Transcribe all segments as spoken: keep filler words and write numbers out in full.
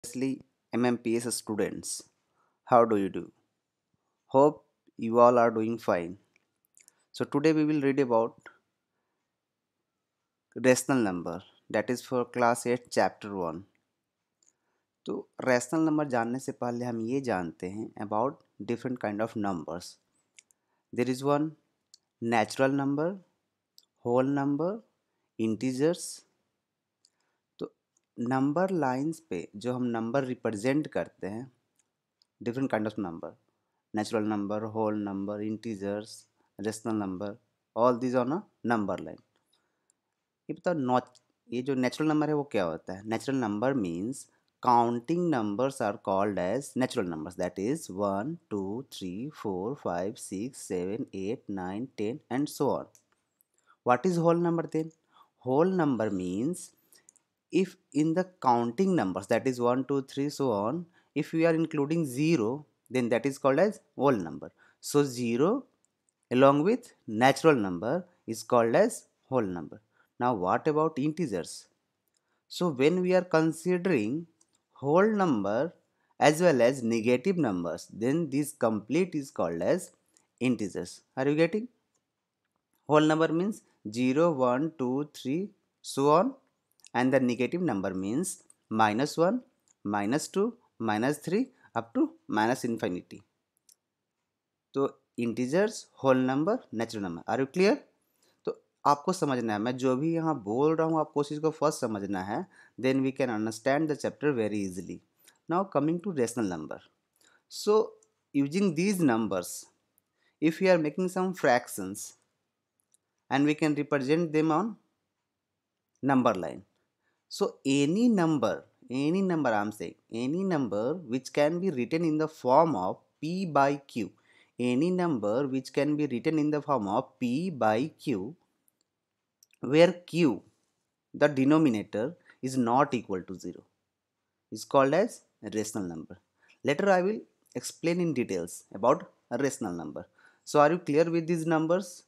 Especially M M P S students. How do you do? Hope you all are doing fine. So today we will read about rational number, that is for class eight chapter one. तो rational number जानने से पहले हम ये जानते हैं about different kind of numbers. There is one natural number, whole number, integers. तो number lines पे जो हम नंबर रिप्रेजेंट करते हैं, different kind of number, natural number, whole number, integers, rational number, all these on a number line. ये बताओ not ये जो नेचुरल नंबर है वो क्या होता है? Natural number means counting numbers are called as natural numbers, that is one two three four five six seven eight nine ten and so on. What is whole number then? Whole number means if in the counting numbers, that is one two three so on, if we are including zero, then that is called as whole number. So zero along with natural number is called as whole number. Now what about integers? So when we are considering whole number as well as negative numbers, then this complete is called as integers. Are you getting? Whole number means zero, one, two, three, so on, and the negative number means minus one, minus two, minus three up to minus infinity. तो integers, whole number, natural number. Are you clear? तो आपको समझना है, मैं जो भी यहाँ बोल रहा हूँ आपको उस चीज़ को फर्स्ट समझना है, then we can understand the chapter very easily. Now coming to rational number. So using these numbers, if we are making some fractions and we can represent them on number line. So any number, any number I'm saying, any number which can be written in the form of P by Q, any number which can be written in the form of P by Q, where Q, the denominator, is not equal to zero, is called as a rational number. Later I will explain in details about a rational number. So are you clear with these numbers?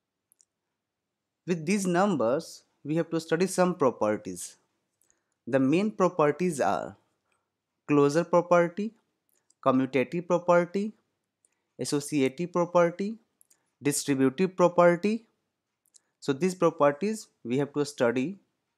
With these numbers, we have to study some properties. The main properties are closure property, commutative property, associative property, distributive property. So these properties we have to study,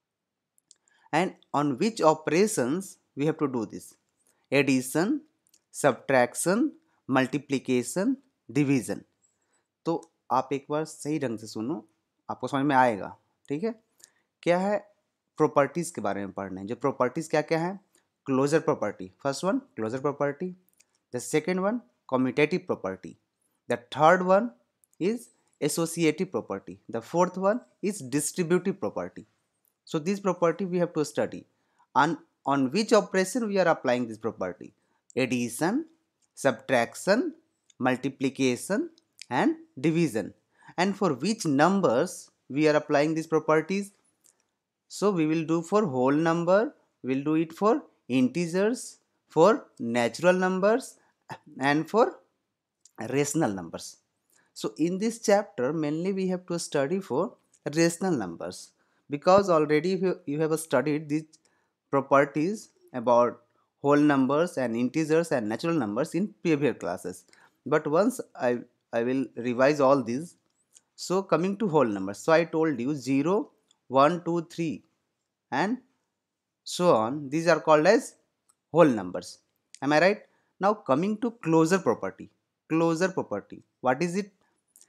and on which operations we have to do this: addition, subtraction, multiplication, division. तो आप एक बार सही ढंग से सुनो, आपको समझ में आएगा. ठीक है? क्या है? प्रॉपर्टीज के बारे में पढ़ना है. जो प्रॉपर्टीज क्या क्या है? Closure property, first one closure property. The second one commutative property. The third one is associative property. The fourth one is distributive property. So this property we have to study. on on which operation we are applying this property: addition, subtraction, multiplication and division. And for which numbers we are applying these properties? So we will do for whole number, we will do it for integers, for natural numbers and for rational numbers. So in this chapter mainly we have to study for rational numbers, because already you, you have studied these properties about whole numbers and integers and natural numbers in previous classes. But once I, I will revise all these. So coming to whole numbers, so I told you zero, one, two, three and so on, these are called as whole numbers. Am I right? Now coming to closure property. Closure property, what is it?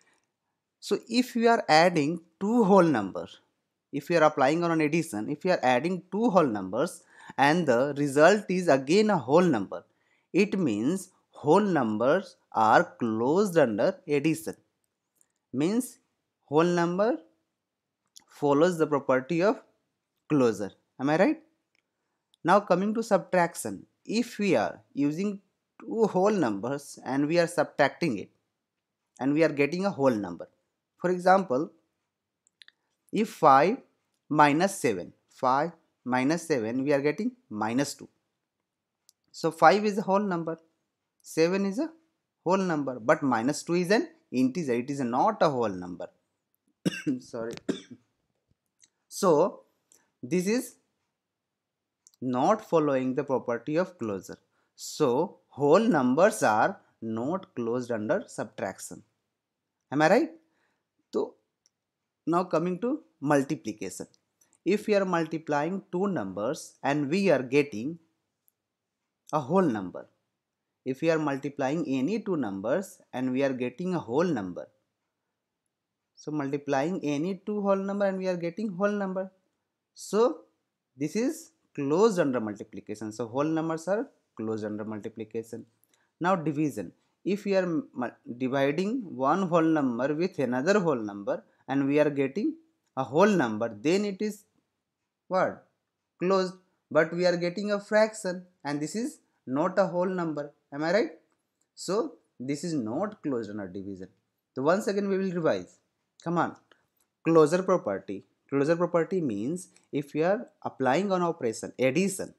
So if we are adding two whole numbers, if we are applying on an addition, if we are adding two whole numbers and the result is again a whole number, it means whole numbers are closed under addition. Means whole number follows the property of closure. Am I right? Now coming to subtraction. If we are using two whole numbers and we are subtracting it and we are getting a whole number. For example, if five minus seven, five minus seven, we are getting minus two. So five is a whole number, seven is a whole number, but minus two is an integer, it is not a whole number. Sorry. So this is not following the property of closure. So whole numbers are not closed under subtraction. Am I right? So now coming to multiplication. If we are multiplying two numbers and we are getting a whole number, if we are multiplying any two numbers and we are getting a whole number, so multiplying any two whole number and we are getting whole number, so this is closed under multiplication. So whole numbers are closed under multiplication. Now division. If we are dividing one whole number with another whole number and we are getting a whole number, then it is what? Closed. But we are getting a fraction and this is not a whole number. Am I right? So this is not closed under division. So once again we will revise. Come on. Closure property. Closure property means if we are applying an operation, addition.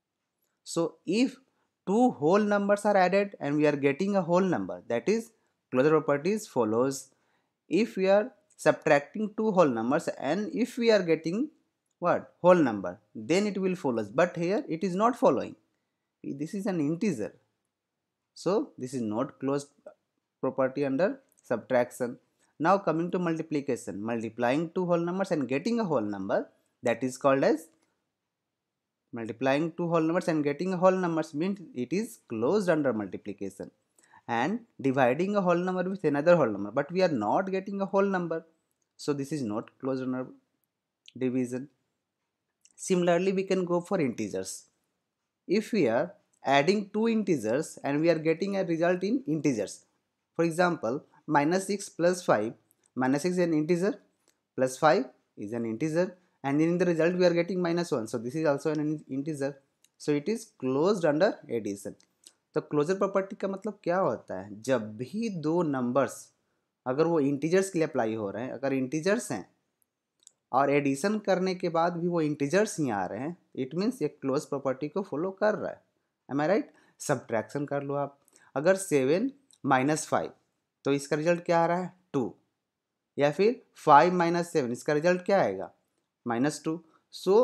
So if two whole numbers are added and we are getting a whole number, that is closure properties follows. If we are subtracting two whole numbers and if we are getting what? Whole number, then it will follow. But here it is not following. This is an integer. So this is not closed property under subtraction. Now coming to multiplication, multiplying two whole numbers and getting a whole number, that is called as multiplying two whole numbers and getting a whole numbers means it is closed under multiplication. And dividing a whole number with another whole number, but we are not getting a whole number, so this is not closed under division. Similarly, we can go for integers. If we are adding two integers and we are getting a result in integers, for example, minus six plus five, minus six is an integer, plus five is an integer, and in the result we are getting minus one, so this is also an integer, so it is closed under addition. तो closure property का मतलब क्या होता है? जब भी दो numbers अगर वो इंटीजर्स के लिए अप्लाई हो रहे हैं, अगर इंटीजर्स हैं और एडिशन करने के बाद भी वो इंटीजर्स ही आ रहे हैं, इट मीन्स ये क्लोज प्रॉपर्टी को फॉलो कर रहा है. M I right? सब्ट्रैक्शन कर लो आप. अगर सेवन माइनस फाइव तो इसका रिजल्ट क्या आ रहा है? टू. या फिर फाइव माइनस सेवन, इसका रिजल्ट क्या आएगा? Minus two. So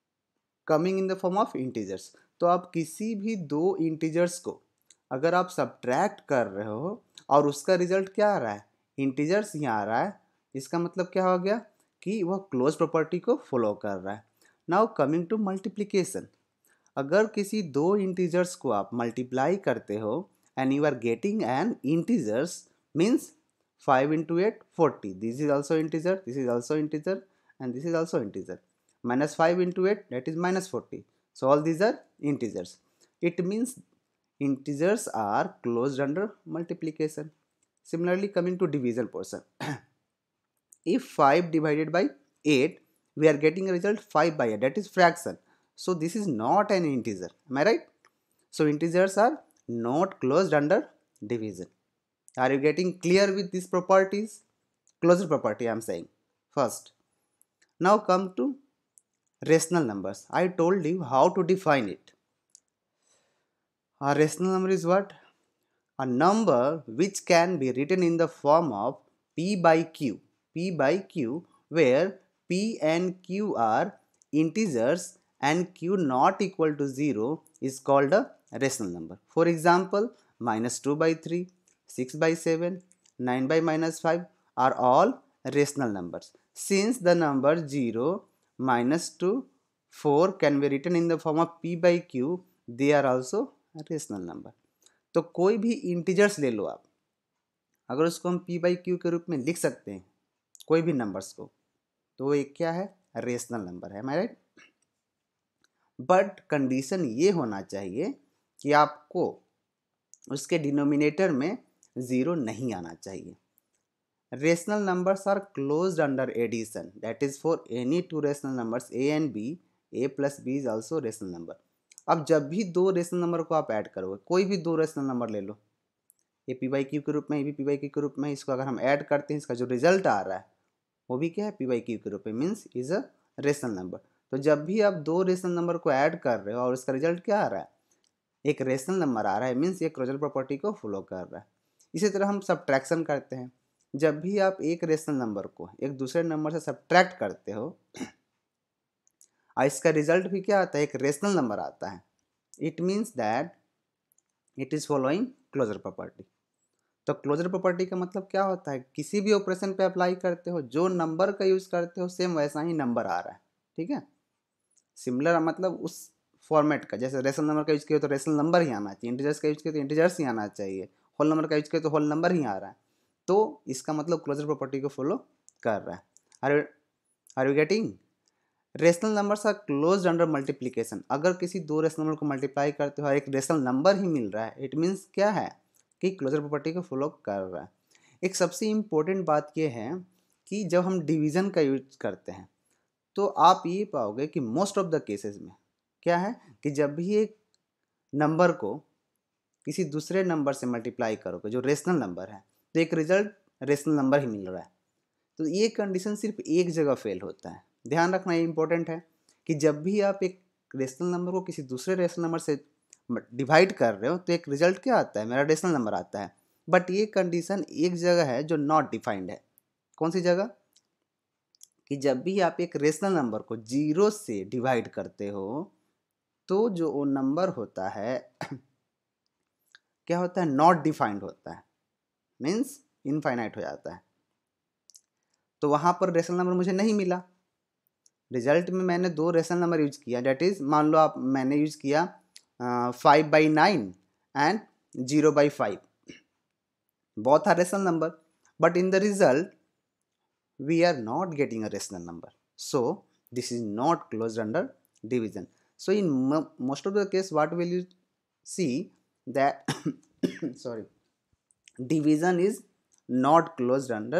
coming in the form of integers. तो आप किसी भी दो इंटीजर्स को अगर आप सब्ट्रैक्ट कर रहे हो और उसका रिजल्ट क्या आ रहा है? इंटीजर्स ही आ रहा है, इसका मतलब क्या हो गया कि वह क्लोज प्रॉपर्टी को फॉलो कर रहा है. Now coming to multiplication. अगर किसी दो इंटीजर्स को आप मल्टीप्लाई करते हो and you are getting an integers means five into eight forty, this is also integer, this is also integer and this is also integer. Minus five into eight, that is minus forty. So all these are integers. It means integers are closed under multiplication. Similarly, coming to division portion. If five divided by eight, we are getting a result five by eight, that is fraction. So this is not an integer. Am I right? So integers are not closed under division. Are you getting clear with these properties? Closure property I am saying first. Now come to rational numbers. I told you how to define it. A rational number is what? A number which can be written in the form of P by Q. P by Q, where P and Q are integers and Q not equal to zero is called a rational number. For example, minus two by three, six by seven, nine by minus five are all rational numbers. Since the number zero, minus two, four can be written in the form of P by Q, they are also a rational number. तो कोई भी integers ले लो आप, अगर उसको हम P by Q के रूप में लिख सकते हैं कोई भी नंबर्स को, तो वो एक क्या है? रेशनल नंबर है. मैं राइट? बट कंडीशन ये होना चाहिए कि आपको उसके डिनोमिनेटर में ज़ीरो नहीं आना चाहिए. Rational numbers are closed under addition. That is for any two rational numbers a and b. A plus b is also rational number. अब जब भी दो रेशनल नंबर को आप ऐड करोगे, कोई भी दो रेशनल नंबर ले लो, ये पी बाई क्यू के रूप में, ये भी पी बाई क्यू के रूप में, इसको अगर हम ऐड करते हैं, इसका जो रिजल्ट आ रहा है वो भी क्या है? पी बाई क्यू के रूप में, means is a rational number. तो जब भी आप दो रेशनल नंबर को ऐड कर रहे हो और उसका रिजल्ट क्या आ रहा है? एक रेशनल नंबर आ रहा है, मीन्स ये क्लोजर प्रॉपर्टी को फॉलो कर रहा है. इसी तरह हम सब्ट्रैक्शन करते हैं. जब भी आप एक रेशनल नंबर को एक दूसरे नंबर से सब्ट्रैक्ट करते हो और इसका रिजल्ट भी क्या आता है, एक रेशनल नंबर आता है। It means that it is following closure property. तो क्लोजर प्रॉपर्टी का मतलब क्या होता है, किसी भी ऑपरेशन पे अप्लाई करते हो, जो नंबर का यूज़ करते हो सेम वैसा ही नंबर आ रहा है, ठीक है। सिमिलर मतलब उस फॉर्मेट का, जैसे रेशनल नंबर का यूज़ किया तो रेशनल नंबर ही आना चाहिए, इंटीजर्स का यूज़ किया तो इंटीजर्स ही आना चाहिए, होल नंबर का यूज़ किया तो होल नंबर ही आ रहा है। तो इसका मतलब क्लोजर प्रॉपर्टी को फॉलो कर रहा है। Are are you getting? Rational numbers are closed under multiplication. अगर किसी दो रेशनल नंबर को मल्टीप्लाई करते हो और एक रेशनल नंबर ही मिल रहा है, इट मीन्स क्या है कि क्लोजर प्रॉपर्टी को फॉलो कर रहा है। एक सबसे इम्पोर्टेंट बात यह है कि जब हम डिवीज़न का यूज करते हैं तो आप ये पाओगे कि मोस्ट ऑफ द केसेस में क्या है कि जब भी एक नंबर को किसी दूसरे नंबर से मल्टीप्लाई करोगे जो रेशनल नंबर है, तो एक रिजल्ट रेशनल नंबर ही मिल रहा है। तो ये कंडीशन सिर्फ एक जगह फेल होता है, ध्यान रखना, ये इंपॉर्टेंट है कि जब भी आप एक रेशनल नंबर को किसी दूसरे रेशनल नंबर से डिवाइड कर रहे हो तो एक रिजल्ट क्या आता है, मेरा रेशनल नंबर आता है। बट ये कंडीशन एक जगह है जो नॉट डिफाइंड है। कौन सी जगह? कि जब भी आप एक रेशनल नंबर को जीरो से डिवाइड करते हो तो जो वो नंबर होता है क्या होता है, नॉट डिफाइंड होता है, मीन्स इनफाइनाइट हो जाता है। तो वहाँ पर रेशनल नंबर मुझे नहीं मिला। रिजल्ट में मैंने दो रेशनल नंबर यूज किया, डेट इज मान लो आप मैंने यूज किया five by nine and zero by five, both are rational number, but in the result we are not getting a rational number, so this is not closed under division. So in mo- most of the case what will you see that sorry, division is not closed under,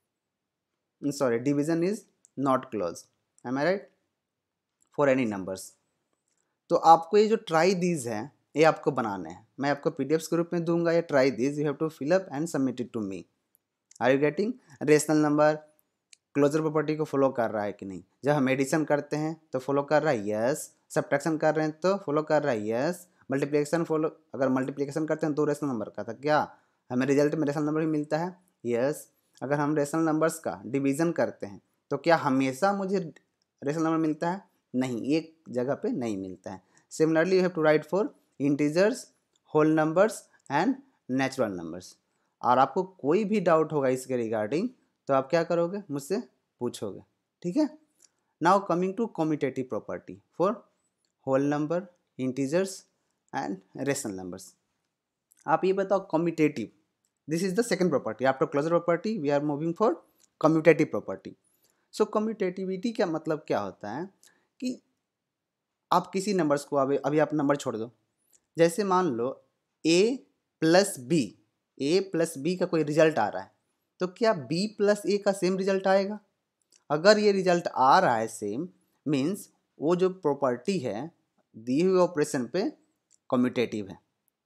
sorry, division is not closed, am I right, for any numbers. तो आपको ये जो try these है ये आपको बनाने हैं, मैं आपको पीडीएफ के रूप में दूंगा, ये try these you have to fill up and submit it to me. Are you getting? Rational number closure property को फॉलो कर रहा है कि नहीं? जब हम एडिशन करते हैं तो फॉलो कर रहा है, यस। सब्ट्रैक्शन कर रहे हैं तो फॉलो कर रहा है, यस। मल्टीप्लिकेशन फॉलो, अगर मल्टीप्लिकेशन करते हैं दो रेशनल नंबर का था क्या हमें रिजल्ट में रेशनल नंबर ही मिलता है, यस। अगर हम रेशनल नंबर्स का डिवीज़न करते हैं तो क्या हमेशा मुझे रेशनल नंबर मिलता है? नहीं, एक जगह पे नहीं मिलता है। Similarly you have to write for integers, whole numbers and natural numbers. और आपको कोई भी डाउट होगा इसके रिगार्डिंग तो आप क्या करोगे, मुझसे पूछोगे, ठीक है। Now coming to commutative property for whole number, integers and rational numbers. आप ये बताओ commutative, this is the second property after closure property, we are moving for commutative property. So commutativity का मतलब क्या होता है कि आप किसी नंबर्स को, अभी अभी आप नंबर छोड़ दो, जैसे मान लो a plus B, A plus B का कोई रिजल्ट आ रहा है, तो क्या b प्लस ए का सेम रिजल्ट आएगा? अगर ये रिजल्ट आ रहा है सेम, मीन्स वो जो प्रॉपर्टी है दी हुई ऑपरेशन पे कम्यूटेटिव है।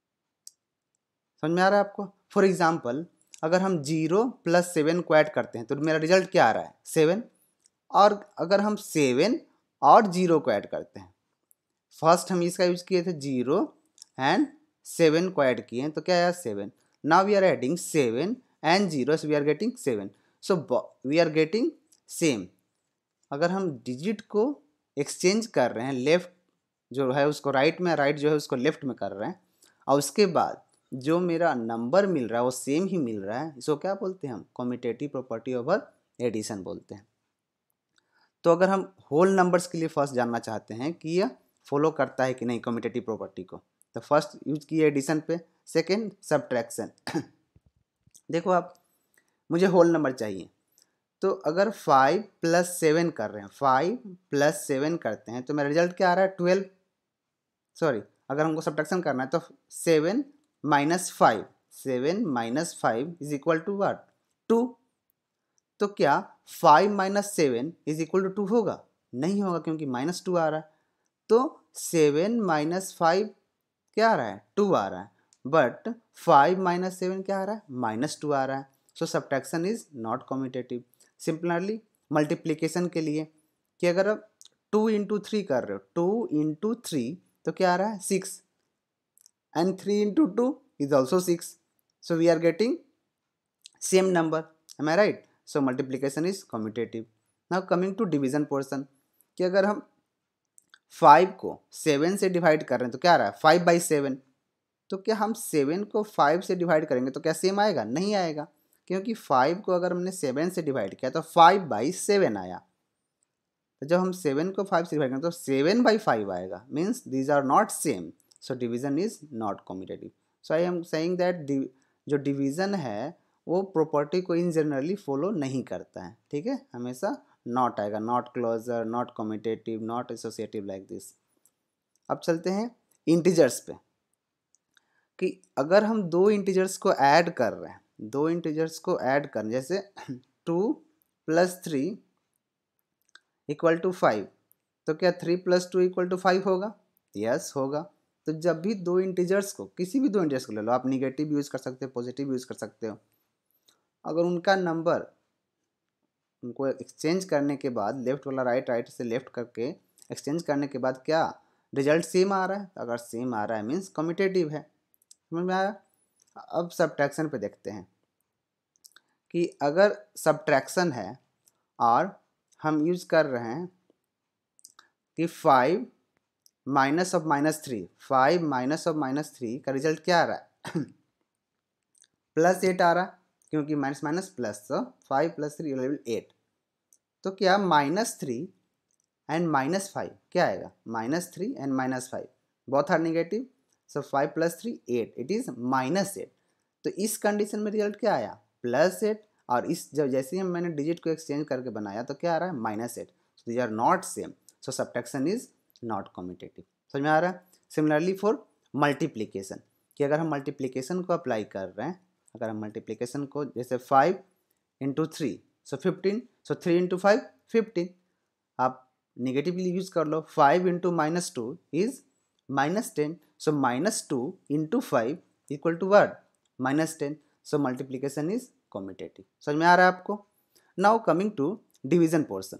समझ में आ रहा है आपको? फॉर एग्जाम्पल अगर हम जीरो प्लस सेवन को ऐड करते हैं तो मेरा रिजल्ट क्या आ रहा है, सेवन। और अगर हम सेवन और जीरो को ऐड करते हैं, फर्स्ट हम इसका यूज किए थे जीरो एंड सेवन को ऐड किए तो क्या आया, seven. Now we are adding seven and zero, we are getting seven, so we are getting same. अगर हम डिजिट को एक्सचेंज कर रहे हैं, लेफ्ट जो है उसको राइट में, राइट जो है उसको लेफ्ट में कर रहे हैं, और उसके बाद जो मेरा नंबर मिल रहा है वो सेम ही मिल रहा है, इसको क्या बोलते हैं हम, कम्यूटेटिव प्रॉपर्टी ओवर एडिशन बोलते हैं। तो अगर हम होल नंबर्स के लिए फर्स्ट जानना चाहते हैं कि यह फॉलो करता है कि नहीं कम्यूटेटिव प्रॉपर्टी को, तो फर्स्ट यूज किए एडिशन पे, सेकेंड सब्ट्रैक्शन। देखो आप, मुझे होल नंबर चाहिए, तो अगर फाइव प्लस सेवन कर रहे हैं, फाइव प्लस सेवन करते हैं तो मेरा रिजल्ट क्या आ रहा है, ट्वेल्व। सॉरी, अगर हमको सब्ट्रैक्शन करना है तो seven minus five, seven minus five is equal to what, two. तो क्या five minus seven is equal to two होगा? नहीं होगा, क्योंकि माइनस टू आ रहा है। तो सेवन माइनस फाइव क्या आ रहा है, टू आ रहा है, बट फाइव माइनस सेवन क्या आ रहा है, माइनस टू आ रहा है। So subtraction is not commutative. Similarly multiplication के लिए कि अगर आप टू इंटू थ्री कर रहे हो, टू इंटू थ्री तो क्या आ रहा है, six, and three into two is also six, so we are getting same number, am I right? So multiplication is commutative. Now coming to division portion, कि अगर हम फाइव को सेवन से डिवाइड कर रहे हैं तो क्या आ रहा है फाइव बाई सेवन। तो क्या हम सेवन को फाइव से डिवाइड करेंगे तो क्या सेम आएगा? नहीं आएगा, क्योंकि फाइव को अगर हमने सेवन से डिवाइड किया तो फाइव बाई सेवन आया। तो जब हम सेवन को फाइव से डिवाइड करें तो सेवन बाई फाइव आएगा, means these are not same, so division is not commutative. So I am saying that जो डिवीजन है वो प्रॉपर्टी को इन जनरली फॉलो नहीं करता है, ठीक है, हमेशा नॉट आएगा, not closure, not commutative, not associative, like this. अब चलते हैं इंटीजर्स पे, कि अगर हम दो इंटीजर्स को ऐड कर रहे हैं, दो इंटीजर्स को ऐड कर, जैसे two plus three equal to five, तो क्या three plus two equal to five होगा? यस होगा। तो जब भी दो इंटीजर्स को, किसी भी दो इंटीजर्स को ले लो, आप निगेटिव यूज़ कर सकते हो, पॉजिटिव यूज़ कर सकते हो, अगर उनका नंबर, उनको एक्सचेंज करने के बाद, लेफ्ट वाला राइट, राइट से लेफ्ट करके एक्सचेंज करने के बाद क्या रिजल्ट सेम आ रहा है? तो अगर सेम आ रहा है मीन्स कम्यूटेटिव है। समझ में आया? अब सब्ट्रैक्शन पे देखते हैं कि अगर सब्ट्रैक्शन है और हम यूज़ कर रहे हैं कि five minus of minus three, five minus of minus three का रिजल्ट क्या आ रहा है? प्लस एट आ रहा है, क्योंकि माइनस माइनस प्लस, तो five plus three equal eight. तो क्या minus three and minus five क्या आएगा? Minus three and minus five both are negative, so five plus three eight, it is minus eight. तो इस कंडीशन में result क्या आया? प्लस एट, और इस जब जैसे ही मैंने डिजिट को एक्सचेंज करके बनाया तो क्या आ रहा है? Minus eight. So these are not same, so subtraction is not commutative. समझ में आ रहा है? सिमिलरली फॉर मल्टीप्लीकेशन, कि अगर हम मल्टीप्लीकेशन को अप्लाई कर रहे हैं, अगर हम मल्टीप्लीकेशन को, जैसे five into three so fifteen, so three into five fifteen, आप निगेटिवली यूज कर लो, five into minus two is minus ten, so minus two into five equal to word minus ten, so multiplication is commutative. समझ में आ रहा है आपको? Now coming to division portion,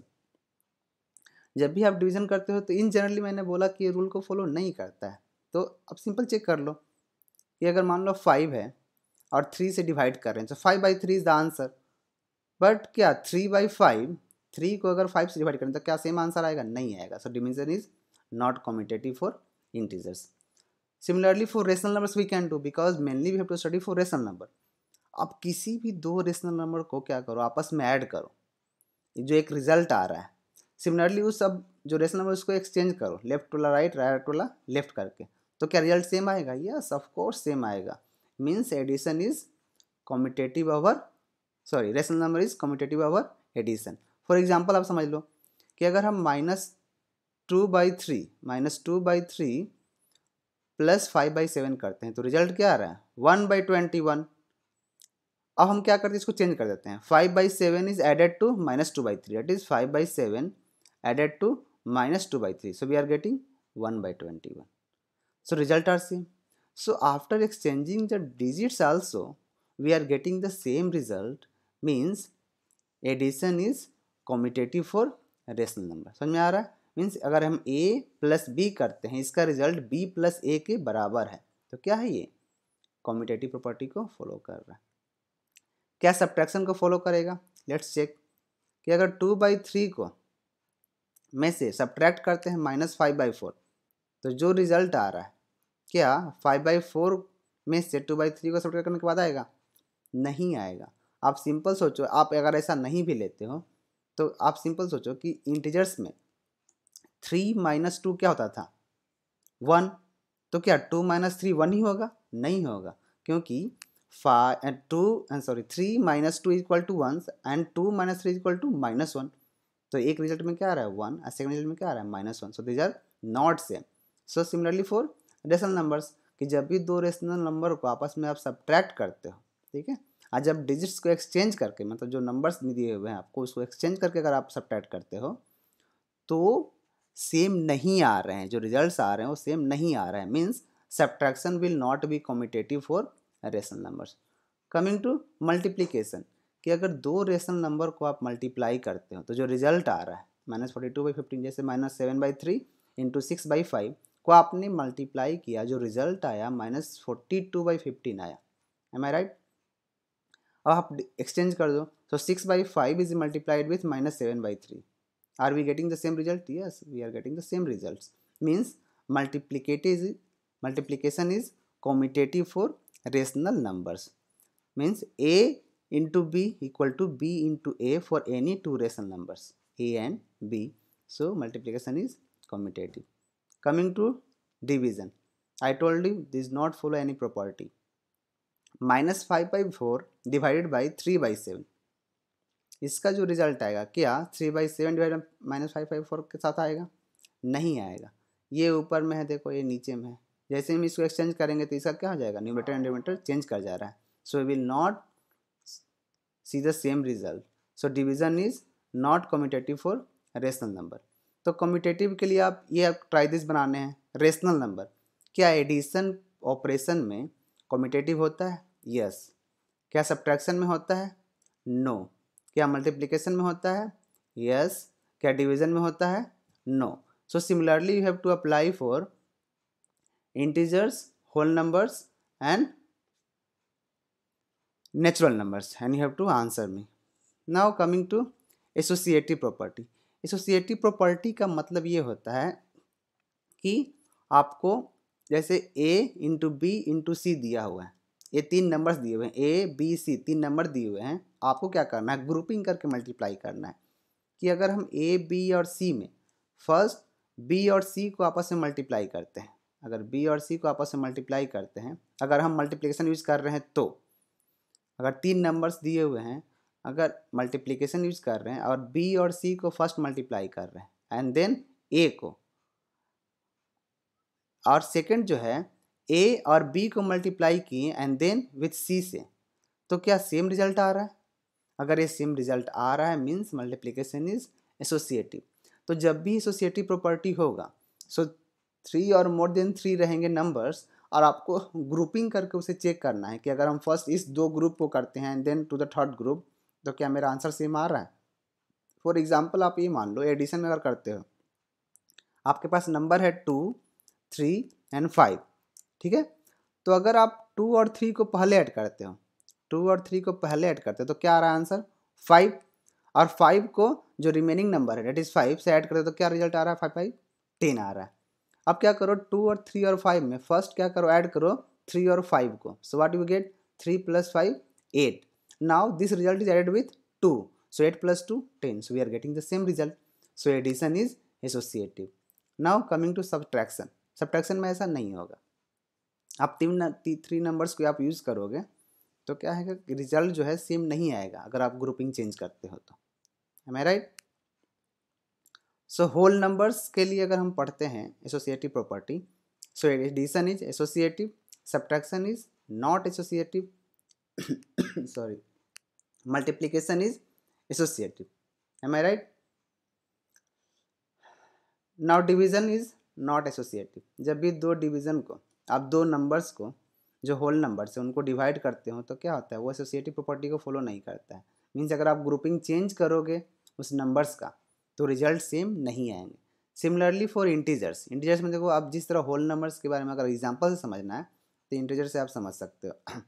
जब भी आप डिवीजन करते हो तो इन जनरली मैंने बोला कि ये रूल को फॉलो नहीं करता है। तो अब सिंपल चेक कर लो कि अगर मान लो फाइव है और थ्री से डिवाइड कर रहे हैं, तो five by three is the answer, but क्या थ्री बाई फाइव, थ्री को अगर फाइव से डिवाइड करें तो क्या सेम आंसर आएगा? नहीं आएगा। So division is not commutative for integers. Similarly for rational numbers we can do, because mainly we have to study for rational number. आप किसी भी दो रेशनल नंबर को क्या करो, आपस में ऐड करो, जो एक रिजल्ट आ रहा है, सिमिलरली उस सब जो रेशनल नंबर उसको एक्सचेंज करो, लेफ्ट वाला राइट, राइट वाला लेफ्ट करके, तो क्या रिजल्ट सेम आएगा? यस ऑफ कोर्स सेम आएगा। Means addition is commutative over, sorry rational number is commutative over addition. For example आप समझ लो कि अगर हम minus two by three minus two by three plus five by seven करते हैं तो रिजल्ट क्या आ रहा है? One by twenty one. अब हम क्या करते हैं, इसको चेंज कर देते हैं, five by seven is added to minus two by three, that is five by seven added to minus two by three, so we are getting one by twenty one, so result are same. So after exchanging the digits also we are getting the same result, means addition is commutative for rational number। समझ में आ रहा है? Means अगर हम a plus B करते हैं, इसका रिजल्ट b प्लस ए के बराबर है, तो क्या है? ये कम्यूटेटिव प्रॉपर्टी को फॉलो कर रहा है। क्या सब्ट्रैक्शन को फॉलो करेगा? लेट्स चेक कि अगर टू बाई थ्री को में से सब्ट्रैक्ट करते हैं माइनस फाइव बाई फोर, तो जो रिजल्ट आ रहा है क्या फाइव बाई फोर में से टू बाई थ्री को सब्ट्रैक्ट करने के बाद आएगा? नहीं आएगा। आप सिंपल सोचो, आप अगर ऐसा नहीं भी लेते हो तो आप सिंपल सोचो कि इंटीजर्स में थ्री माइनस टू क्या होता था? वन। तो क्या टू माइनस थ्री वन ही होगा? नहीं होगा, क्योंकि five two sorry three minus two equal to one and two minus three equal to minus one. तो एक रिजल्ट में क्या आ रहा है? वन, और सेकंड रिजल्ट में क्या आ रहा है? Minus one. So these are not same. So similarly for rational numbers, कि जब भी दो रेशनल नंबर को आपस में आप सब्ट्रैक्ट करते हो, ठीक है, और जब डिजिट्स को एक्सचेंज करके, मतलब जो नंबर्स दिए हुए हैं आपको उसको एक्सचेंज करके अगर आप सब्ट्रैक्ट करते हो तो सेम नहीं आ रहे हैं, जो रिजल्ट्स आ रहे हैं वो सेम नहीं आ रहे हैं, means subtraction will not be commutative for rational numbers. Coming to multiplication, कि अगर दो रेशनल नंबर को आप मल्टीप्लाई करते हो तो जो रिजल्ट आ रहा है minus forty two by fifteen, जैसे minus seven by three into six by five को आपने मल्टीप्लाई किया, जो रिजल्ट आया minus forty two by fifteen आया। Am I right? अब आप एक्सचेंज कर दो, तो six by five is multiplied with minus seven by three, are we getting the same result? Yes, we are getting the same result. Means multiplicative multiplication is commutative for rational numbers, means a into b equal to b into a for any two rational numbers a and b. So multiplication is commutative. Coming to division, I told you this not follow any property. Minus five by four divided by three by seven, इसका जो result आएगा क्या three by seven divide minus five by four के साथ आएगा? नहीं आएगा. ये ऊपर में है देखो, ये नीचे में है. जैसे हम इसको एक्सचेंज करेंगे तो इसका क्या हो जाएगा, न्यूमरेटर एंड डिनोमिनेटर चेंज कर जा रहा है. So we will not see the same result. So division is not commutative for rational number. तो कम्यूटेटिव के लिए आप ये आप ट्राई दिस बनाने हैं रेशनल नंबर. क्या एडिशन ऑपरेशन में कम्यूटेटिव होता है? Yes yes. क्या सब्ट्रैक्शन में होता है? No no. क्या मल्टीप्लिकेशन में होता है? Yes yes. क्या डिवीजन में होता है? No. So similarly you have to apply for integers, whole numbers and natural numbers, and you have to answer me. Now coming to associative property. associative property का मतलब ये होता है कि आपको जैसे a into B into C दिया हुआ है, ये तीन नंबर्स दिए हुए हैं, a b c तीन नंबर दिए हुए हैं. आपको क्या करना है, ग्रुपिंग करके मल्टीप्लाई करना है. कि अगर हम a b और c में फर्स्ट b और c को आपस में मल्टीप्लाई करते हैं, अगर b और c को आपस में मल्टीप्लाई करते हैं, अगर हम मल्टीप्लिकेशन यूज कर रहे हैं तो अगर तीन नंबर्स दिए हुए हैं, अगर मल्टीप्लिकेशन यूज कर रहे हैं और b और c को फर्स्ट मल्टीप्लाई कर रहे हैं एंड देन a को, और सेकंड जो है a और b को मल्टीप्लाई किए एंड देन विथ c से, तो क्या सेम रिजल्ट आ रहा है? अगर ये सेम रिजल्ट आ रहा है मीन्स मल्टीप्लिकेशन इज एसोसिएटिव. तो जब भी एसोसिएटिव प्रॉपर्टी होगा, सो थ्री और मोर देन थ्री रहेंगे नंबर्स, और आपको ग्रुपिंग करके उसे चेक करना है कि अगर हम फर्स्ट इस दो ग्रुप को करते हैं and then to the third group, तो क्या मेरा आंसर सेम आ रहा है? फॉर एग्जांपल आप ये मान लो एडिशन में अगर करते हो, आपके पास नंबर है टू थ्री एंड फाइव, ठीक है. तो अगर आप टू और थ्री को पहले ऐड करते हो, टू और थ्री को पहले ऐड करते हो तो क्या आ रहा है आंसर? फाइव. और फाइव को जो रिमेनिंग नंबर है डेट इज फाइव से ऐड करते हो तो क्या रिजल्ट आ रहा है? फाइव फाइव टेन आ रहा है. अब क्या करो, टू और थ्री और फाइव में फर्स्ट क्या करो, ऐड करो थ्री और फाइव को. So what you get, three plus five eight. Now this result is added with two, so eight plus two ten. So we are getting the same result. So addition is associative. Now coming to subtraction. Subtraction में ऐसा नहीं होगा. आप तीन three numbers को आप use करोगे तो क्या है कि रिजल्ट जो है सेम नहीं आएगा अगर आप ग्रुपिंग चेंज करते हो तो. Am I right? So whole numbers के लिए अगर हम पढ़ते हैं associative property, so addition is associative, subtraction is not associative, sorry, multiplication is associative. Am I right? Now division is not associative. जब भी दो डिवीजन को आप दो नंबर्स को जो होल नंबर से उनको डिवाइड करते हो तो क्या होता है, वो एसोसिएटिव प्रॉपर्टी को फॉलो नहीं करता है. मीन्स अगर आप ग्रुपिंग चेंज करोगे उस नंबर्स का तो रिजल्ट सेम नहीं आएंगे. Similarly for integers. इंटीजर्स में देखो, आप जिस तरह होल नंबर्स के बारे में अगर एग्जांपल से समझना है तो इंटीजर से आप समझ सकते हो.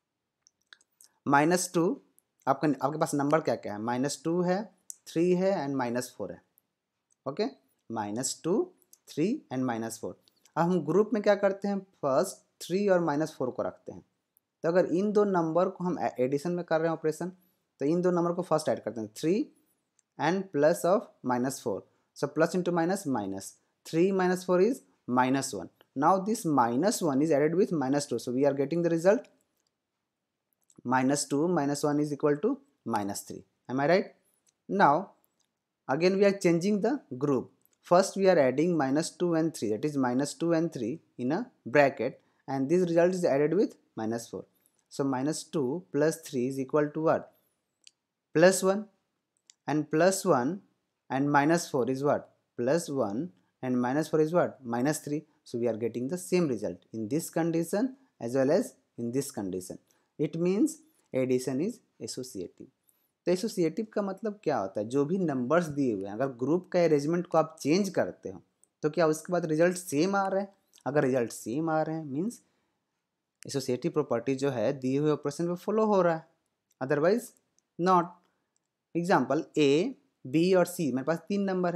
माइनस टू, आपका आपके पास नंबर क्या क्या है, माइनस टू है, थ्री है एंड माइनस फोर है. Okay, minus two, three and minus four. अब हम ग्रुप में क्या करते हैं, फर्स्ट थ्री और माइनस फोर को रखते हैं. तो अगर इन दो नंबर को हम एडिशन में कर रहे हैं ऑपरेशन, तो इन दो नंबर को फर्स्ट ऐड करते हैं, three and plus of minus four. So plus into minus minus, three minus four is minus one. Now this minus one is added with minus two, so we are getting the result minus two minus one is equal to minus three. Am I right? Now again we are changing the group. First we are adding minus two and three, that is minus two and three in a bracket, and this result is added with minus four. So minus two plus three is equal to what? Plus one. And plus one and minus four is what? Plus one. And minus four is what? Minus three. So we are getting the same result in this condition as well as in this condition. It means addition is associative. तो associative का मतलब क्या होता है, जो भी numbers दिए हुए हैं अगर ग्रुप का अरेंजमेंट को आप चेंज करते हो तो क्या उसके बाद रिजल्ट सेम आ रहा है? अगर रिजल्ट सेम आ रहे हैं मींस एसोसिएटिव प्रॉपर्टी जो है दिए हुए ऑपरेशन पे फॉलो हो रहा है, otherwise not. Example A, B और सी, मेरे पास तीन नंबर हैं.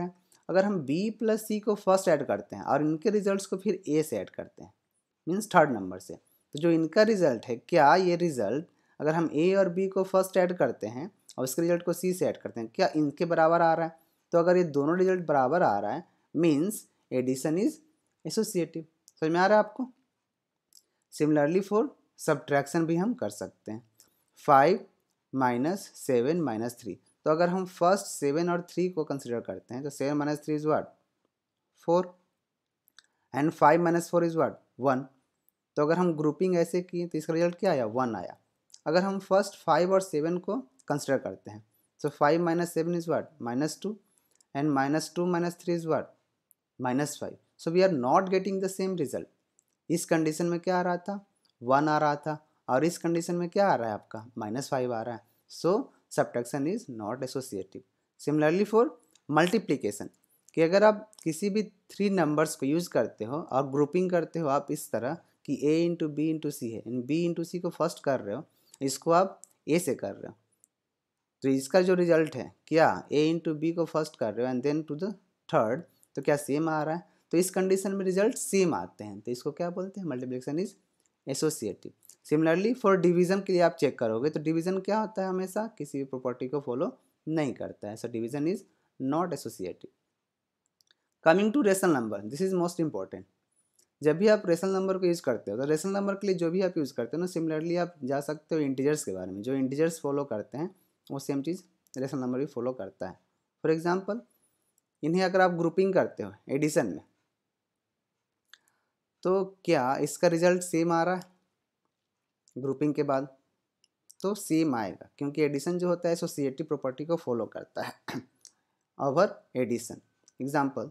अगर हम b प्लस सी को फर्स्ट ऐड करते हैं और इनके रिजल्ट्स को फिर a से ऐड करते हैं मीन्स थर्ड नंबर से, तो जो इनका रिजल्ट है, क्या ये रिजल्ट अगर हम a और b को फर्स्ट ऐड करते हैं और इसके रिजल्ट को c से ऐड करते हैं, क्या इनके बराबर आ रहा है? तो अगर ये दोनों रिजल्ट बराबर आ रहा है मीन्स एडिशन इज एसोसिएटिव। समझ में आ रहा है आपको? सिमिलरली फॉर सब्ट्रैक्शन भी हम कर सकते हैं। Five minus seven minus three, तो अगर हम फर्स्ट सेवन और थ्री को कंसिडर करते हैं तो seven minus three is what? Four, and five minus four is what? One. तो अगर हम ग्रुपिंग ऐसे किए तो इसका रिजल्ट क्या आया? वन आया। अगर हम फर्स्ट फाइव और सेवन को कंसिडर करते हैं तो five minus seven is what? Minus two, and minus two minus three is what? Minus five. So we are not getting the same result. इस कंडीशन में क्या आ रहा था? वन आ रहा था, और इस कंडीशन में क्या आ रहा है आपका? माइनस फाइव आ रहा है। So subtraction is not associative. Similarly for multiplication, कि अगर आप किसी भी थ्री नंबर्स को यूज़ करते हो और ग्रुपिंग करते हो आप इस तरह कि a into B into C है, इन b इंटू सी को फर्स्ट कर रहे हो, इसको आप a से कर रहे हो, तो इसका जो रिजल्ट है क्या? a इंटू बी को फर्स्ट कर रहे हो and then to the third, तो क्या सेम आ रहा है? तो इस कंडीशन में रिजल्ट सेम आते हैं, तो इसको क्या बोलते हैं? Multiplication is associative. Similarly for division के लिए आप चेक करोगे तो डिवीजन क्या होता है? हमेशा किसी भी प्रॉपर्टी को फॉलो नहीं करता है, so division is not associative. Coming to rational number, this is most important. जब भी आप रेशनल नंबर को यूज़ करते हो तो रेशनल नंबर के लिए जो भी आप यूज़ करते हो ना, सिमिलरली आप जा सकते हो इंटीजर्स के बारे में। जो इंटीजर्स फॉलो करते हैं वो सेम चीज़ रेशनल नंबर भी फॉलो करता है। फॉर एग्जांपल, इन्हें अगर आप ग्रुपिंग करते हो एडिशन में, तो क्या इसका रिजल्ट सेम आ रहा है ग्रुपिंग के बाद? तो सेम आएगा, क्योंकि एडिशन जो होता है एसोसिएटिव प्रॉपर्टी को फॉलो करता है over addition. Example,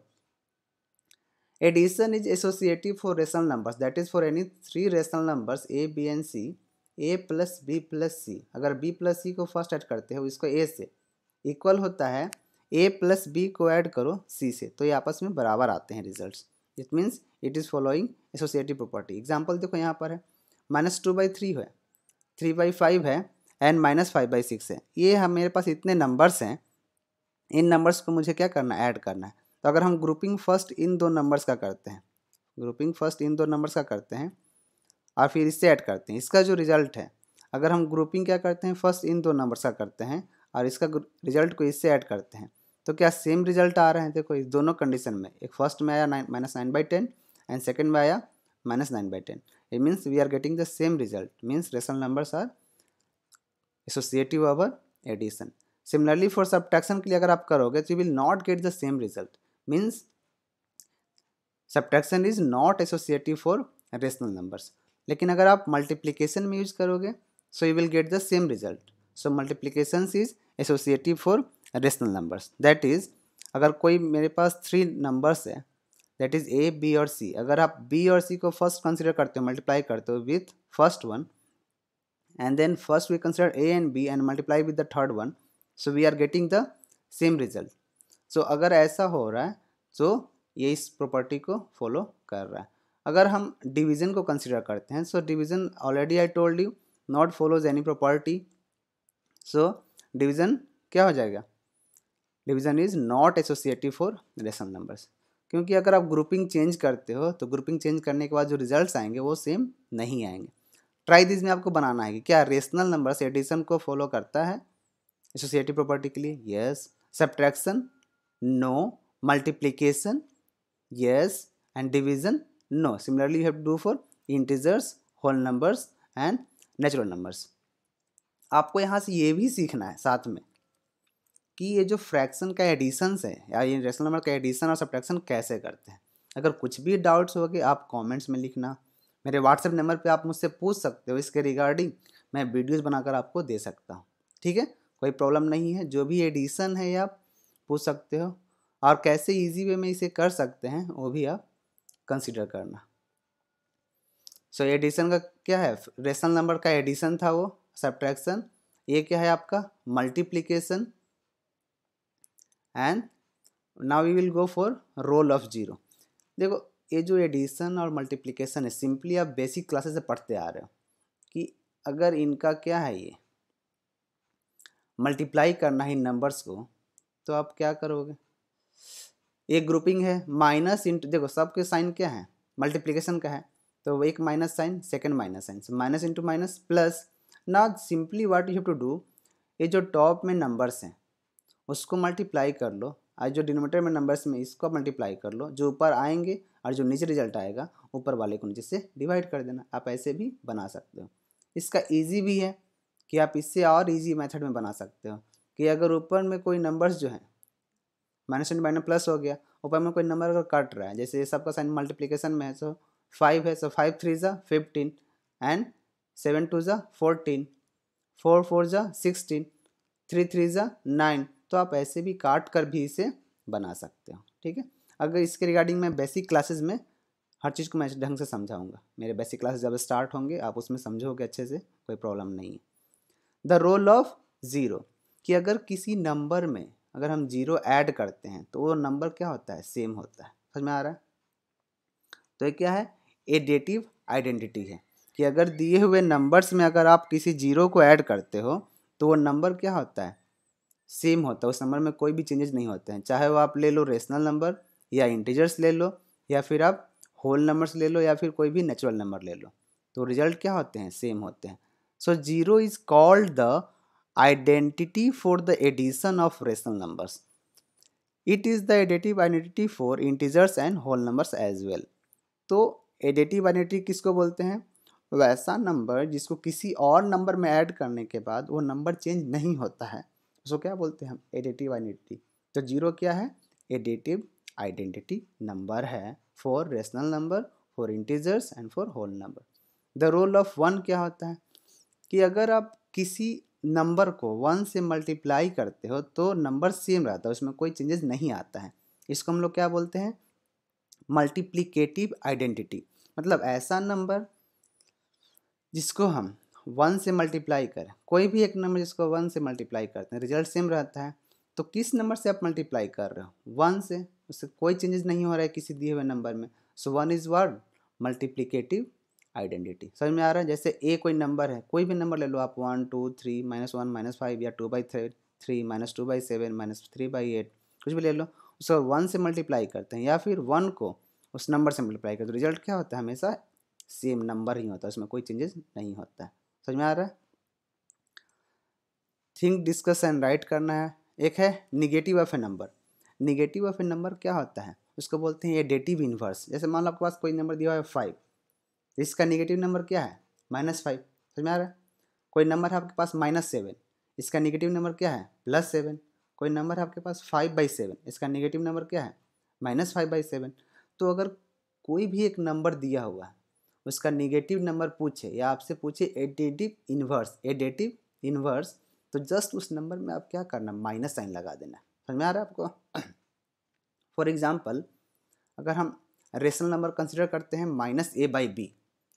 addition is associative for rational numbers, that is for any three rational numbers a b and c, a plus b plus c। अगर b plus c को first add करते हो इसको a से, equal होता है a plus b को add करो c से, तो ये आपस में बराबर आते हैं results. It means it is following associative property. Example देखो यहाँ पर है, माइनस टू बाई थ्री है, थ्री बाई फाइव है, and minus five by six है। ये हम मेरे पास इतने नंबर्स हैं, इन नंबर्स को मुझे क्या करना है? ऐड करना है। तो अगर हम ग्रुपिंग फर्स्ट इन दो नंबर्स का करते हैं, ग्रुपिंग फर्स्ट इन दो नंबर्स का करते हैं और फिर इससे ऐड करते हैं, इसका जो रिजल्ट है, अगर हम ग्रुपिंग क्या करते हैं? फर्स्ट इन दो नंबर्स का करते हैं और इसका रिजल्ट को इससे ऐड करते हैं, तो क्या सेम रिजल्ट आ रहे हैं? देखो इस दोनों कंडीशन में, एक फर्स्ट में आया nine minus nine by ten and second में आया minus nine by ten. It means we are getting the same result, means rational numbers are associative over addition. Similarly for subtraction के लिए अगर आप करोगे तो you will not get the same result, means subtraction is not associative for rational numbers. लेकिन अगर आप multiplication में यूज करोगे so you will get the same result. So multiplication is associative for rational numbers. That is, अगर कोई मेरे पास three numbers है, दैट इज ए बी और सी, अगर आप बी और सी को फर्स्ट कंसिडर करते हो, मल्टीप्लाई करते हो with first one, and then first we consider a and b and multiply with the third one, so we are getting the same result। so अगर ऐसा हो रहा है तो ये इस प्रॉपर्टी को फॉलो कर रहा है। अगर हम डिवीजन को कंसिडर करते हैं, so division already I told you not follows any property, so division क्या हो जाएगा? Division is not associative for rational numbers, क्योंकि अगर आप ग्रुपिंग चेंज करते हो तो ग्रुपिंग चेंज करने के बाद जो रिजल्ट्स आएंगे वो सेम नहीं आएंगे। ट्राई दिस में आपको बनाना है कि क्या रेशनल नंबर्स एडिशन को फॉलो करता है एसोसिएटिव प्रॉपर्टी के लिए? Yes. Subtraction? No. Multiplication? Yes. And division? No. Similarly you have to do for integers, whole numbers and natural numbers. आपको यहाँ से ये भी सीखना है साथ में कि ये जो फ्रैक्शन का एडिशंस है या ये रेशनल नंबर का एडिशन और सब्ट्रैक्शन कैसे करते हैं। अगर कुछ भी डाउट्स हो गए आप कमेंट्स में लिखना, मेरे व्हाट्सएप नंबर पे आप मुझसे पूछ सकते हो, इसके रिगार्डिंग मैं वीडियोस बनाकर आपको दे सकता हूँ। ठीक है, कोई प्रॉब्लम नहीं है। जो भी एडिशन है आप पूछ सकते हो, और कैसे इजी वे में इसे कर सकते हैं वो भी आप कंसिडर करना। सो so, एडिशन का क्या है? रेशनल नंबर का एडिशन था वो, सब्ट्रैक्शन। ये क्या है आपका? Multiplication. And now we will go for role of zero. देखो ये जो एडिशन और मल्टीप्लिकेशन है, सिंपली आप बेसिक क्लासेस से पढ़ते आ रहे हो कि अगर इनका क्या है, ये मल्टीप्लाई करना है इन नंबर्स को, तो आप क्या करोगे? एक ग्रुपिंग है माइनस इंटू, देखो सबके साइन क्या है, मल्टीप्लिकेशन का है, तो एक minus sign, second minus sign, minus into minus plus. ना simply what you have to do, ये जो टॉप में नंबर्स हैं उसको मल्टीप्लाई कर लो, और जो डिनोमिनेटर में नंबर्स में इसको मल्टीप्लाई कर लो, जो ऊपर आएंगे और जो नीचे रिजल्ट आएगा ऊपर वाले को नीचे से डिवाइड कर देना। आप ऐसे भी बना सकते हो। इसका इजी भी है कि आप इससे और इजी मेथड में बना सकते हो कि अगर ऊपर में कोई नंबर्स जो है माइनस इंटू माइनस प्लस हो गया, ऊपर में कोई नंबर अगर कट रहा है, जैसे सबका साइन मल्टीप्लिकेशन में है, सो फाइव है, सो फाइव थ्री ज़ा फिफ्टीन एंड सेवन टू ज़ा फोर्टीन, फोर फोर ज़ा सिक्सटीन, थ्री थ्री ज़ा नाइन। तो आप ऐसे भी काट कर भी इसे बना सकते हो। ठीक है, अगर इसके रिगार्डिंग मैं बेसिक क्लासेस में हर चीज़ को मैं ढंग से समझाऊंगा। मेरे बेसिक क्लासेस जब स्टार्ट होंगे आप उसमें समझोगे अच्छे से, कोई प्रॉब्लम नहीं है। द रोल ऑफ ज़ीरो, कि अगर किसी नंबर में अगर हम जीरो ऐड करते हैं तो वो नंबर क्या होता है, सेम होता है। समझ में आ रहा है? तो ये क्या है, एडेटिव आइडेंटिटी है कि अगर दिए हुए नंबर्स में अगर आप किसी जीरो को ऐड करते हो तो वो नंबर क्या होता है, सेम होता है। उस नंबर में कोई भी चेंजेस नहीं होते हैं, चाहे वो आप ले लो रेशनल नंबर या इंटीजर्स ले लो या फिर आप होल नंबर्स ले लो या फिर कोई भी नेचुरल नंबर ले लो, तो रिजल्ट क्या होते हैं, सेम होते हैं। So zero is called the identity for the addition of rational numbers. It is the additive identity for integers and whole numbers as well. तो एडेटिव आइडेंटिटी किसको बोलते हैं, वैसा नंबर जिसको किसी और नंबर में ऐड करने के बाद वो नंबर चेंज नहीं होता है, उसको क्या बोलते हैं हम, एडेटिव आइडेंटिटी। तो जीरो क्या है, एडेटिव आइडेंटिटी नंबर है for rational number, for integers and for whole number. The role of one क्या होता है कि अगर आप किसी नंबर को वन से मल्टीप्लाई करते हो तो नंबर सेम रहता है, उसमें कोई चेंजेस नहीं आता है। इसको हम लोग क्या बोलते हैं, मल्टीप्लिकेटिव आइडेंटिटी। मतलब ऐसा नंबर जिसको हम वन से मल्टीप्लाई करें, कोई भी एक नंबर जिसको वन से मल्टीप्लाई करते हैं रिजल्ट सेम रहता है। तो किस नंबर से आप मल्टीप्लाई कर रहे हो, वन से, उससे कोई चेंजेस नहीं हो रहा है किसी दिए हुए नंबर में। So one is word multiplicative identity. समझ में आ रहा है? जैसे ए कोई नंबर है, कोई भी नंबर ले लो आप, one two three minus one minus five या two by three three minus two by seven minus three by eight, कुछ भी ले लो, उसको वन से मल्टीप्लाई करते हैं या फिर वन को उस नंबर से मल्टीप्लाई करते हैं, रिजल्ट क्या होता है, हमेशा सेम नंबर ही होता है, उसमें कोई चेंजेस नहीं होता है। समझ में आ रहा है? थिंक, डिस्कस एंड राइट करना है। एक है negative of a number. Negative of a number क्या होता है, उसको बोलते हैं एडेटिव इन्वर्स। जैसे मान लो आपके पास कोई नंबर दिया हुआ है फाइव, इसका निगेटिव नंबर क्या है, माइनस फाइव। समझ में आ रहा है? कोई नंबर है आपके पास माइनस सेवन, इसका निगेटिव नंबर क्या है, प्लस सेवन। कोई नंबर है आपके पास फाइव बाई सेवन, इसका निगेटिव नंबर क्या है, माइनस फाइव बाई सेवन। तो अगर कोई भी एक नंबर दिया हुआ है उसका निगेटिव नंबर पूछे या आपसे पूछे एडेटिव इन्वर्स, एडेटिव इन्वर्स, तो जस्ट उस नंबर में आप क्या करना, माइनस साइन लगा देना। समझ में आ रहा है आपको? फॉर एग्जाम्पल, अगर हम रेशनल नंबर कंसिडर करते हैं माइनस ए बाई बी,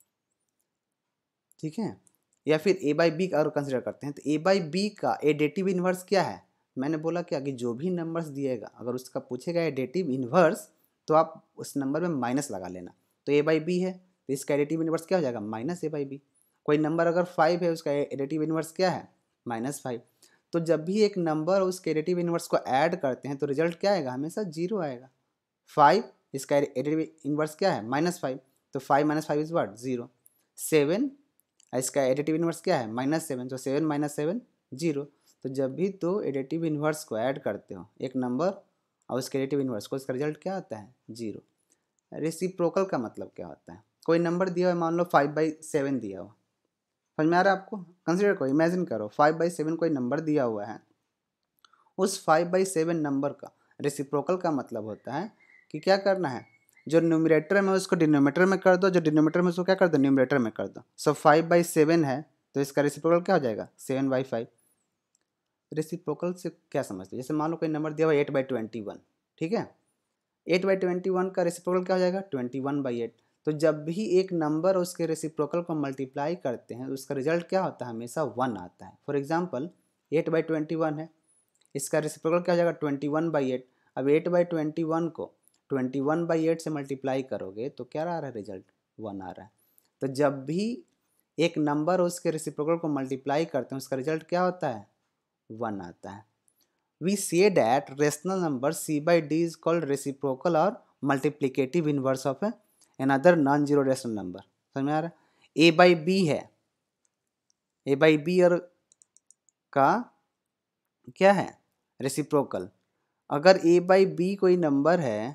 ठीक है, या फिर ए बाई बी अगर कंसिडर करते हैं, तो ए बाई बी का एडेटिव इन्वर्स क्या है, मैंने बोला क्या कि जो भी नंबर्स दिएगा अगर उसका पूछेगा एडेटिव इन्वर्स तो आप उस नंबर में माइनस लगा लेना। तो ए बाई बी है तो इसका एडेटिव इन्वर्स क्या हो जाएगा, माइनस ए बाई बी। कोई नंबर अगर फाइव है, उसका एडेटिव इन्वर्स क्या है, माइनस फाइव। तो जब भी एक नंबर उसके एडेटिव इन्वर्स को ऐड करते हैं तो रिजल्ट क्या आएगा, हमेशा जीरो आएगा। फाइव, इसका एडेटिव इन्वर्स क्या है, माइनस फाइव, तो five minus five is what, zero. Seven, इसका एडेटिव इन्वर्स क्या है, माइनस सेवन, तो सेवन माइनस सेवन जीरो। तो जब भी दो एडेटिव इन्वर्स को ऐड करते हो एक नंबर और उसके एडेटिव इन्वर्स को, इसका रिजल्ट क्या आता है, जीरो। रेसिप्रोकल का मतलब क्या होता है, कोई नंबर दिया हुआ है, मान लो फाइव बाई सेवन दिया हुआ, समझ में आ रहा है आपको? कंसिडर करो, इमेजिन करो फाइव बाई सेवन कोई नंबर दिया हुआ है, उस फाइव बाई सेवन नंबर का रेसिप्रोकल का मतलब होता है कि क्या करना है, जो न्यूमरेटर में उसको डिनोमिनेटर में कर दो, जो डिनोमिनेटर में उसको क्या कर दो, न्यूमरेटर में कर दो। सो फाइव बाई सेवन है तो इसका रेसिप्रोकल क्या हो जाएगा, सेवन बाई फाइव। रेसिप्रोकल से क्या समझते हैं, जैसे मान लो कोई नंबर दिया हुआ एट बाई ट्वेंटी वन, ठीक है, एट बाई ट्वेंटी वन का रेसिप्रोकल क्या हो जाएगा, ट्वेंटी वन बाई एट। तो जब भी एक नंबर उसके रेसिप्रोकल को मल्टीप्लाई करते हैं उसका रिजल्ट क्या होता है, हमेशा वन आता है। For example, eight by twenty one है, इसका रेसिप्रोकल क्या हो जाएगा, ट्वेंटी वन बाई एट। अब एट बाई ट्वेंटी वन को ट्वेंटी वन बाई एट से मल्टीप्लाई करोगे तो क्या आ रहा है, रिजल्ट वन आ रहा है। तो जब भी एक नंबर उसके रेसिप्रोकल को मल्टीप्लाई करते हैं उसका रिजल्ट क्या होता है, वन आता है। we say that rational number c by d is called reciprocal or multiplicative inverse of a, another non-zero rational number. समझ में आ रहा है? a by b है, a by b और का क्या है रेसिप्रोकल. अगर a by b कोई नंबर है,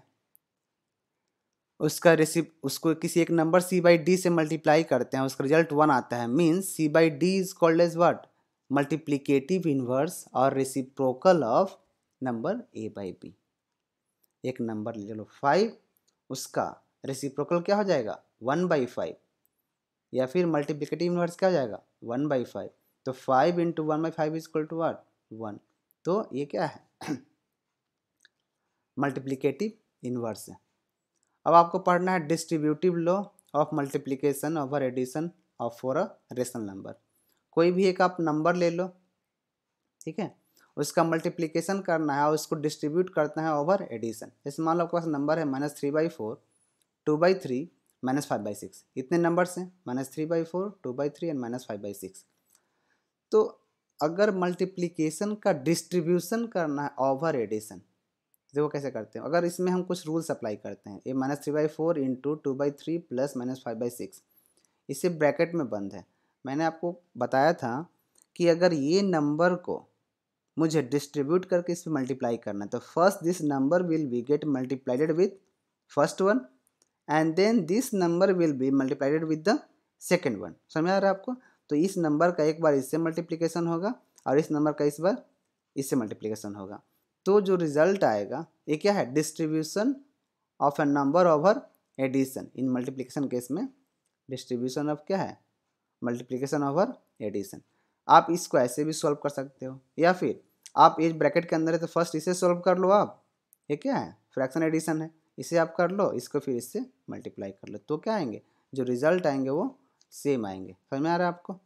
उसका रेसिप उसको किसी एक नंबर c by d से मल्टीप्लाई करते हैं, उसका रिजल्ट वन आता है, means c by d is called as what, multiplicative inverse और reciprocal of number a by b. एक नंबर ले लो फाइव, उसका रेसिप्रोकल क्या हो जाएगा वन बाई फाइव, या फिर मल्टीप्लिकेटिव इनवर्स क्या हो जाएगा वन बाई फाइव. तो five into one by five is equal to what one. तो ये क्या है मल्टीप्लिकेटिव इनवर्स है. अब आपको पढ़ना है distributive law of multiplication over addition of for a rational number. कोई भी एक आप नंबर ले लो, ठीक है, उसका मल्टीप्लिकेशन करना है और उसको डिस्ट्रीब्यूट करना है ओवर एडिशन. जैसे मान लो आपके पास नंबर है minus three by four, two by three, minus five by six. इतने नंबर्स हैं minus three by four, two by three and minus five by six. तो अगर मल्टीप्लिकेशन का डिस्ट्रीब्यूशन करना है ओवर एडिशन, देखो कैसे करते हैं. अगर इसमें हम कुछ रूल्स अप्लाई करते हैं, ये minus three by four into two by three plus minus five by six, इसे ब्रैकेट में बंद है. मैंने आपको बताया था कि अगर ये नंबर को मुझे डिस्ट्रीब्यूट करके इस पर मल्टीप्लाई करना है, तो first this number will be get multiplied with first one and then this number will be multiplied with the second one. समझ आ रहा है आपको? तो इस नंबर का एक बार इससे मल्टीप्लिकेशन होगा और इस नंबर का इस बार इससे मल्टीप्लिकेशन होगा. तो जो रिजल्ट आएगा ये क्या है, distribution of a number over addition. In multiplication case में डिस्ट्रीब्यूशन ऑफ क्या है, मल्टीप्लिकेशन ओवर एडिशन. आप इसको ऐसे भी सॉल्व कर सकते हो, या फिर आप इस ब्रैकेट के अंदर है तो फर्स्ट इसे सॉल्व कर लो. आप ये क्या है, फ्रैक्शन एडिशन है, इसे आप कर लो, इसको फिर इससे मल्टीप्लाई कर लो. तो क्या आएंगे, जो रिजल्ट आएंगे वो सेम आएंगे. समझ में आ रहा है आपको?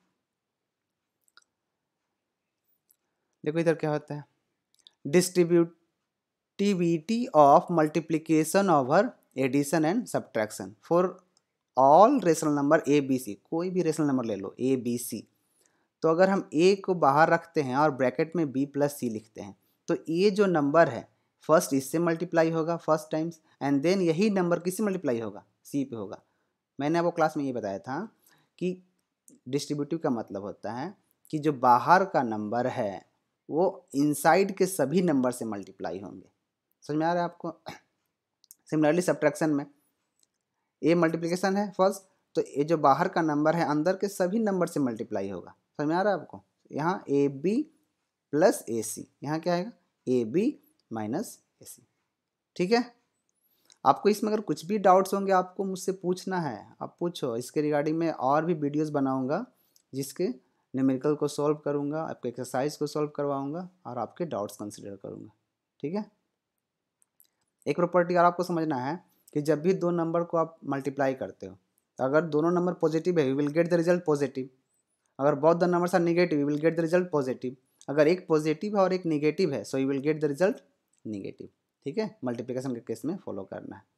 देखो इधर क्या होता है, distributivity of multiplication over addition and subtraction for all rational number A B C. कोई भी रेशनल नंबर ले लो ए बी सी. तो अगर हम ए को बाहर रखते हैं और ब्रैकेट में बी प्लस सी लिखते हैं, तो ये जो नंबर है फर्स्ट इससे मल्टीप्लाई होगा फर्स्ट टाइम्स, एंड देन यही नंबर किससे मल्टीप्लाई होगा, सी पे होगा. मैंने आपको क्लास में ये बताया था कि डिस्ट्रीब्यूटिव का मतलब होता है कि जो बाहर का नंबर है वो इनसाइड के सभी नंबर से मल्टीप्लाई होंगे. समझ में आ रहा है आपको? सिमिलरली सब्ट्रैक्शन में ए मल्टीप्लिकेशन है फर्स्ट, तो ये जो बाहर का नंबर है अंदर के सभी नंबर से मल्टीप्लाई होगा. समझ में आ रहा है आपको? यहाँ ए बी प्लस ए सी, यहाँ क्या आएगा ए बी माइनस ए सी. ठीक है, आपको इसमें अगर कुछ भी डाउट्स होंगे आपको मुझसे पूछना है, आप पूछो. इसके रिगार्डिंग में और भी वीडियोस बनाऊंगा जिसके न्यूमेरिकल को सॉल्व करूंगा, आपके एक्सरसाइज को सॉल्व करवाऊंगा और आपके डाउट्स कंसिडर करूंगा. ठीक है, एक प्रॉपर्टी और आपको समझना है कि जब भी दो नंबर को आप मल्टीप्लाई करते हो, तो अगर दोनों नंबर पॉजिटिव है you will get the result positive. अगर both the numbers are negative you will get the result positive. अगर एक पॉजिटिव है और एक नेगेटिव है so you will get the result negative. ठीक है, मल्टीप्लिकेशन के केस में फॉलो करना है.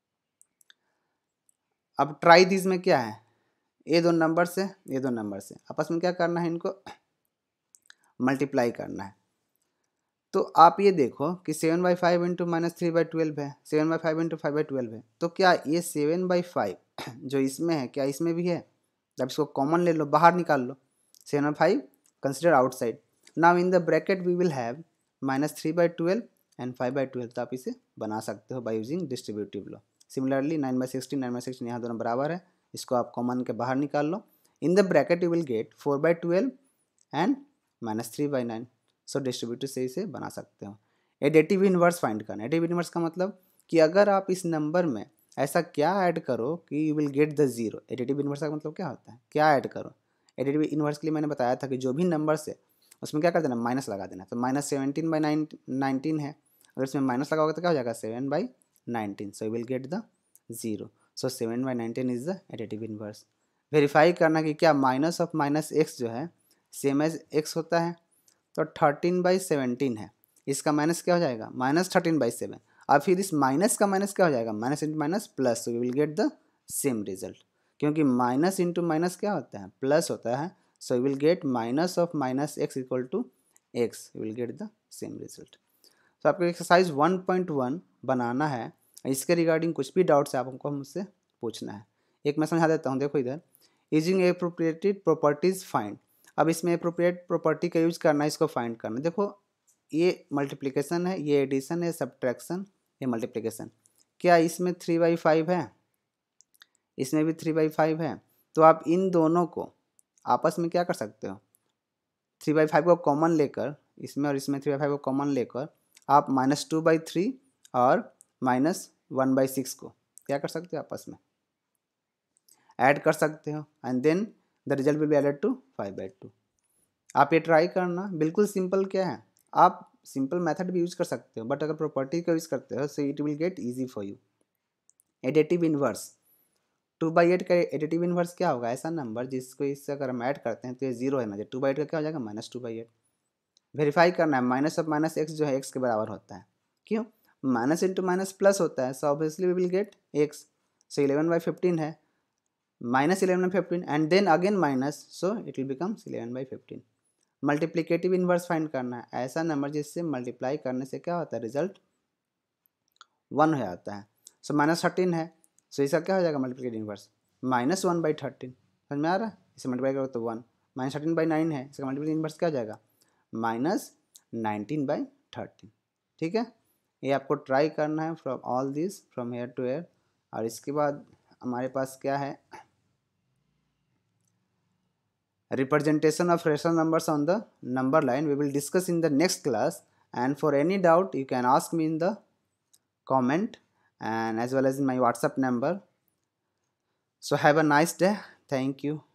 अब ट्राई दिस में क्या है, ये दो नंबर से ये दो नंबर से आपस में क्या करना है, इनको मल्टीप्लाई करना है. तो आप ये देखो कि seven by five into minus three by twelve है, seven by five into five by twelve है. तो क्या ये सेवन बाई फाइव जो इसमें है क्या इसमें भी है? अब इसको कॉमन ले लो, बाहर निकाल लो. Seven by five consider outside. Now in the bracket we will have minus three by twelve and five by twelve. तो आप इसे बना सकते हो by using distributive law. Similarly nine by sixteen nine by sixteen यहाँ दोनों बराबर है, इसको आप कॉमन के बाहर निकाल लो. In the bracket you will get four by twelve and minus three by nine. So distributive से इसे बना सकते हो. एडिटिव इनवर्स फाइंड करना. एडिटिव इनवर्स का मतलब कि अगर आप इस नंबर में ऐसा क्या ऐड करो कि you will get the zero. Additive inverse का मतलब क्या होता है, क्या ऐड करो. एडिटिव इनवर्स के लिए मैंने बताया था कि जो भी नंबर से उसमें क्या कर देना, माइनस लगा देना. तो minus seventeen by nine nineteen है, अगर इसमें माइनस लगाओगे तो क्या हो जाएगा seven by nineteen. So you will get the zero. So seven by nineteen is the additive inverse. Verify करना कि क्या माइनस ऑफ माइनस एक्स जो है सेम एज एक्स होता है. तो थर्टीन बाई सेवनटीन है, इसका माइनस क्या हो जाएगा माइनस थर्टीन बाई सेवन. और फिर इस माइनस का माइनस क्या हो जाएगा, minus into minus plus. So you will get the same result, क्योंकि माइनस इंटू माइनस क्या होता है, प्लस होता है. So you will get minus of minus X equal to X, you will get the same result. तो आपको exercise one point one बनाना है, इसके रिगार्डिंग कुछ भी डाउट्स है आपको मुझसे पूछना है। एक मैं समझा देता हूँ, देखो इधर यूजिंग एप्रोप्रिएटेड प्रॉपर्टीज फाइंड। अब इसमें एप्रोप्रिएट प्रॉपर्टी का यूज करना है, इसको फाइंड करना। देखो ये मल्टीप्लिकेशन है, ये एडिशन है, सब्ट्रैक्शन, ये मल्टीप्लिकेशन। क्या इसमें थ्री बाई फाइव है? इसमें भी थ्री बाई फाइव है। तो आप इन दोनों को आपस में क्या कर सकते हो, थ्री बाई फाइव को कॉमन लेकर, इसमें और इसमें थ्री बाई फाइव को कॉमन लेकर आप माइनस टू बाई थ्री और माइनस वन बाई सिक्स को क्या कर सकते हो, आपस में ऐड कर सकते हो, and then the result will be added to five by two. आप ये ट्राई करना, बिल्कुल सिंपल क्या है, आप सिंपल मेथड भी यूज कर सकते हो, बट अगर प्रॉपर्टी का यूज करते हो so it will get easy for you. Additive inverse, two by eight का एडिटिव इनवर्स क्या होगा, ऐसा नंबर जिसको इससे अगर हम ऐड करते हैं तो ये जीरो है ना, टू बाई एट का क्या हो जाएगा, minus two by eight. Verify करना है, माइनस ऑफ माइनस एक्स जो है एक्स के बराबर होता है, क्यों, माइनस इंटू माइनस प्लस होता है, so obviously we will get X. So eleven by fifteen है, minus eleven by fifteen and then again minus, so it will becomes eleven by fifteen. Multiplicative inverse find करना है, ऐसा number जिससे multiply करने से क्या होता है, रिजल्ट वन हो जाता है। सो माइनस थर्टीन है, सो इसका क्या हो जाएगा multiplicative inverse, minus one by thirteen. समझ में आ रहा है, इसे मल्टीप्लाई करो तो one. Minus thirteen by nine है, इसका मल्टीप्लिकेटिव इनवर्स क्या हो जाएगा, माइनस नाइनटीन बाई थर्टीन। ठीक है, ये आपको ट्राई करना है from all this, from here to here. और इसके बाद हमारे पास क्या है, representation of rational numbers on the number line we will discuss in the next class, and for any doubt you can ask me in the comment and as well as in my WhatsApp number. So have a nice day, thank you.